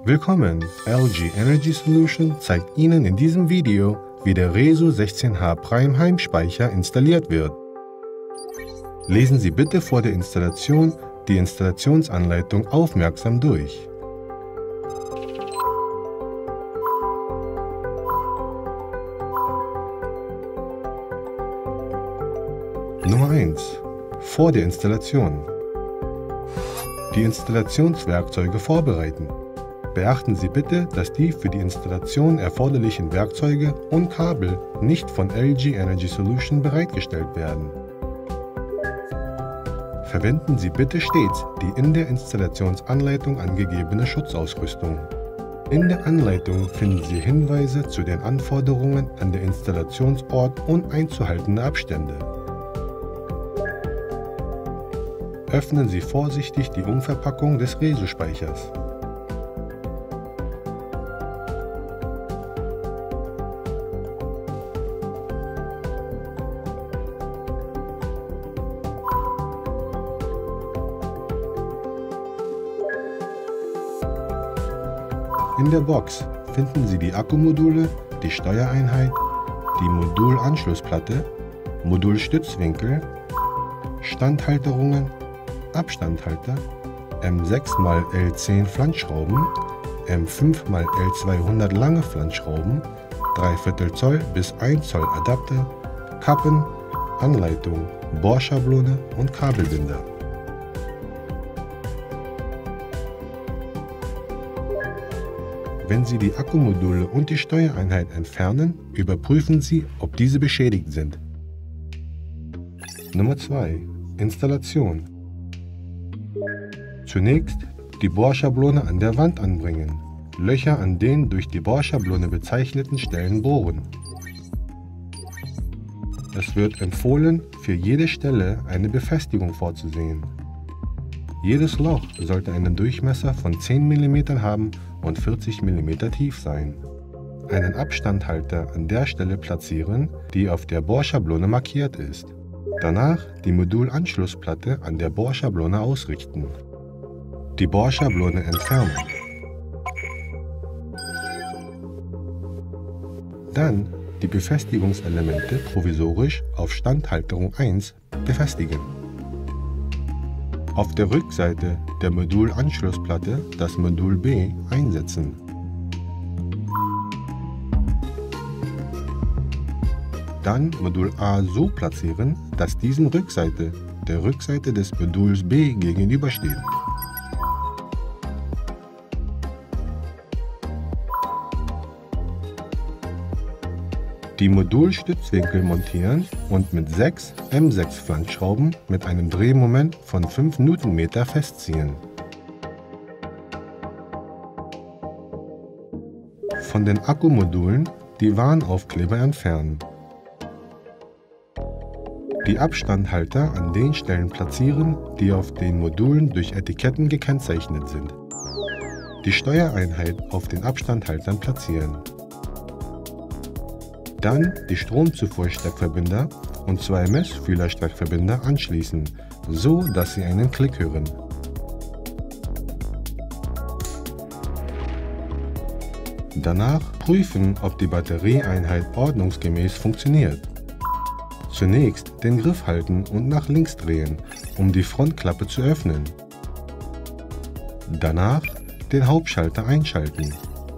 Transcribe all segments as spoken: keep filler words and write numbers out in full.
Willkommen! L G Energy Solution zeigt Ihnen in diesem Video, wie der Resu sechzehn H Prime Heimspeicher installiert wird. Lesen Sie bitte vor der Installation die Installationsanleitung aufmerksam durch. Nummer eins. Vor der Installation. Die Installationswerkzeuge vorbereiten. Beachten Sie bitte, dass die für die Installation erforderlichen Werkzeuge und Kabel nicht von L G Energy Solution bereitgestellt werden. Verwenden Sie bitte stets die in der Installationsanleitung angegebene Schutzausrüstung. In der Anleitung finden Sie Hinweise zu den Anforderungen an den Installationsort und einzuhaltende Abstände. Öffnen Sie vorsichtig die Umverpackung des Resu-Speichers. In der Box finden Sie die Akkumodule, die Steuereinheit, die Modulanschlussplatte, Modulstützwinkel, Standhalterungen, Abstandhalter, M sechs mal L zehn Flanschschrauben, M fünf mal L zweihundert lange Flanschschrauben, drei Viertel Zoll bis ein Zoll Adapter, Kappen, Anleitung, Bohrschablone und Kabelbinder. Wenn Sie die Akkumodule und die Steuereinheit entfernen, überprüfen Sie, ob diese beschädigt sind. Nummer zwei. Installation. Zunächst die Bohrschablone an der Wand anbringen, Löcher an den durch die Bohrschablone bezeichneten Stellen bohren. Es wird empfohlen, für jede Stelle eine Befestigung vorzusehen. Jedes Loch sollte einen Durchmesser von zehn Millimeter haben und vierzig Millimeter tief sein. Einen Abstandhalter an der Stelle platzieren, die auf der Bohrschablone markiert ist. Danach die Modulanschlussplatte an der Bohrschablone ausrichten. Die Bohrschablone entfernen. Dann die Befestigungselemente provisorisch auf Standhalterung eins befestigen. Auf der Rückseite der Modulanschlussplatte das Modul B einsetzen. Dann Modul A so platzieren, dass diesen Rückseite der Rückseite des Moduls B gegenübersteht. Die Modulstützwinkel montieren und mit sechs M sechs Flanschschrauben mit einem Drehmoment von fünf Newtonmeter festziehen. Von den Akkumodulen die Warnaufkleber entfernen. Die Abstandhalter an den Stellen platzieren, die auf den Modulen durch Etiketten gekennzeichnet sind. Die Steuereinheit auf den Abstandhaltern platzieren. Dann die Stromzufuhrsteckverbinder und zwei Messfühlersteckverbinder anschließen, so dass Sie einen Klick hören. Danach prüfen, ob die Batterieeinheit ordnungsgemäß funktioniert. Zunächst den Griff halten und nach links drehen, um die Frontklappe zu öffnen. Danach den Hauptschalter einschalten.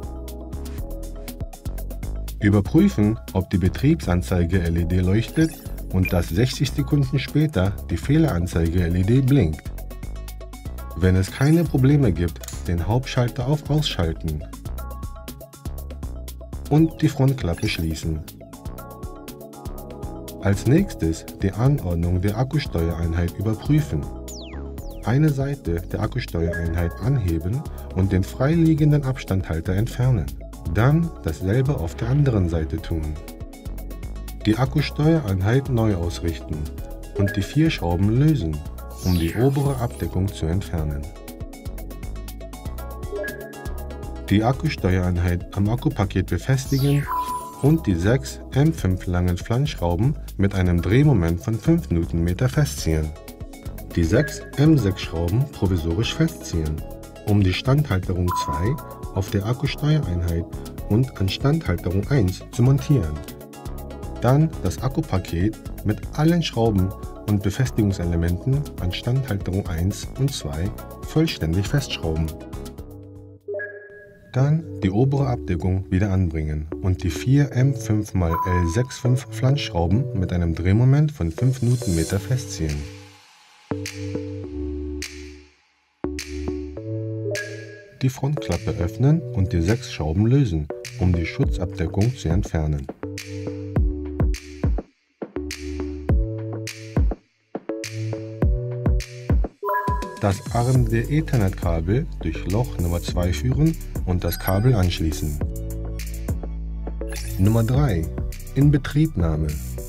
Überprüfen, ob die Betriebsanzeige-L E D leuchtet und dass sechzig Sekunden später die Fehleranzeige-L E D blinkt. Wenn es keine Probleme gibt, den Hauptschalter auf Ausschalten und die Frontklappe schließen. Als nächstes die Anordnung der Akkusteuereinheit überprüfen. Eine Seite der Akkusteuereinheit anheben und den freiliegenden Abstandhalter entfernen. Dann dasselbe auf der anderen Seite tun. Die Akkusteuereinheit neu ausrichten und die vier Schrauben lösen, um die obere Abdeckung zu entfernen. Die Akkusteuereinheit am Akkupaket befestigen und die sechs M fünf langen Flanschschrauben mit einem Drehmoment von fünf Newtonmeter festziehen. Die sechs M sechs Schrauben provisorisch festziehen, um die Standhalterung zwei auf der Akkusteuereinheit und an Standhalterung eins zu montieren. Dann das Akkupaket mit allen Schrauben und Befestigungselementen an Standhalterung eins und zwei vollständig festschrauben. Dann die obere Abdeckung wieder anbringen und die vier M fünf mal L sechs Komma fünf Flanschschrauben mit einem Drehmoment von fünf Newtonmeter festziehen. Die Frontklappe öffnen und die sechs Schrauben lösen, um die Schutzabdeckung zu entfernen. Das A R M D Ethernet-Kabel durch Loch Nummer zwei führen und das Kabel anschließen. Nummer drei. Inbetriebnahme.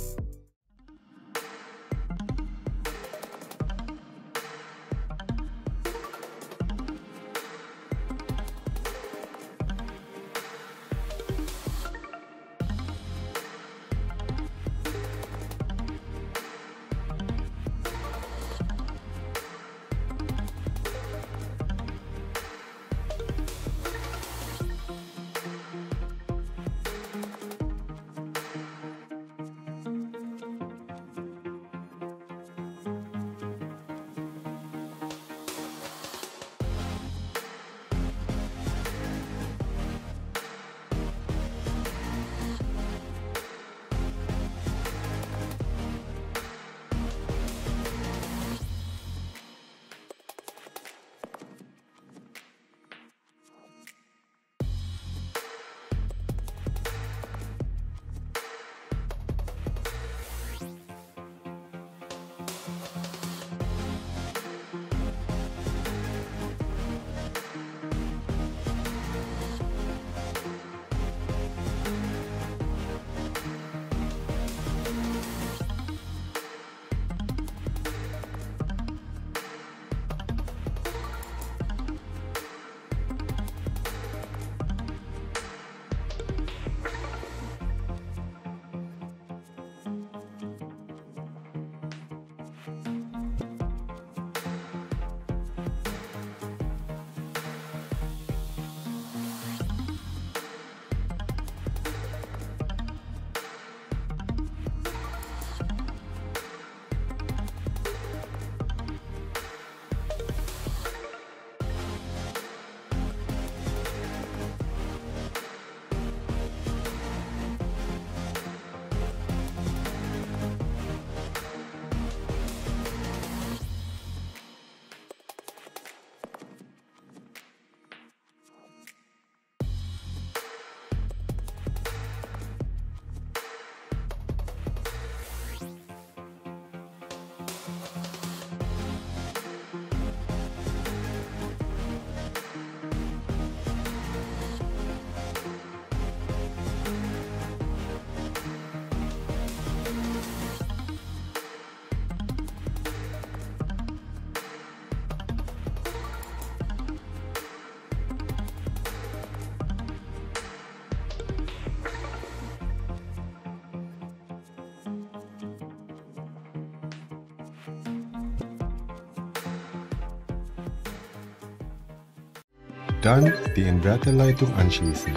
Dann die Inverterleitung anschließen.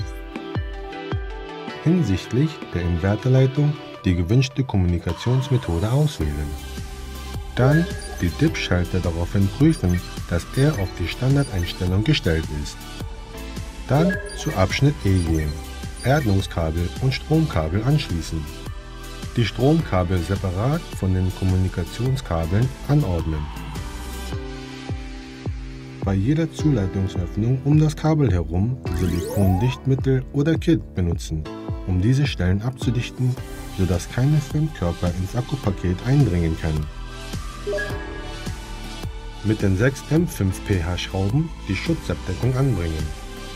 Hinsichtlich der Inverterleitung die gewünschte Kommunikationsmethode auswählen. Dann die D I P-Schalter daraufhin prüfen, dass er auf die Standardeinstellung gestellt ist. Dann zu Abschnitt E gehen, Erdungskabel und Stromkabel anschließen. Die Stromkabel separat von den Kommunikationskabeln anordnen. Bei jeder Zuleitungsöffnung um das Kabel herum Silikondichtmittel oder Kit benutzen, um diese Stellen abzudichten, sodass keine Fremdkörper ins Akkupaket eindringen können. Mit den sechs M fünf pH Schrauben die Schutzabdeckung anbringen.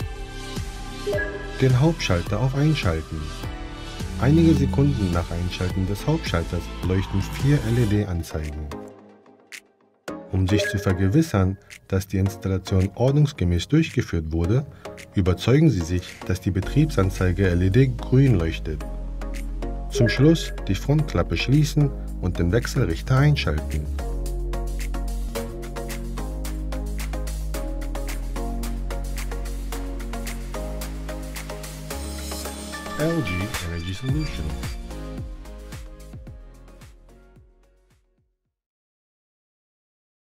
Den Hauptschalter auf Einschalten. Einige Sekunden nach Einschalten des Hauptschalters leuchten vier L E D-Anzeigen. Um sich zu vergewissern, dass die Installation ordnungsgemäß durchgeführt wurde, überzeugen Sie sich, dass die Betriebsanzeige L E D grün leuchtet. Zum Schluss die Frontklappe schließen und den Wechselrichter einschalten. L G Energy Solutions.